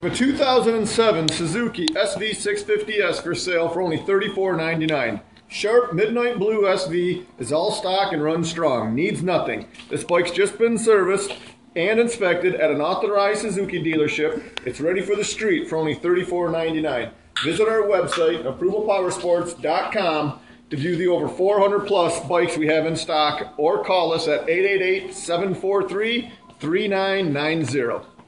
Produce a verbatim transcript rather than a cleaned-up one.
A two thousand seven Suzuki S V six fifty S for sale for only thirty-four ninety-nine. Sharp Midnight Blue S V is all stock and runs strong. Needs nothing. This bike's just been serviced and inspected at an authorized Suzuki dealership. It's ready for the street for only thirty-four ninety-nine. Visit our website, approval powersports dot com, to view the over four hundred plus bikes we have in stock, or call us at eight eight eight, seven four three, three nine nine zero.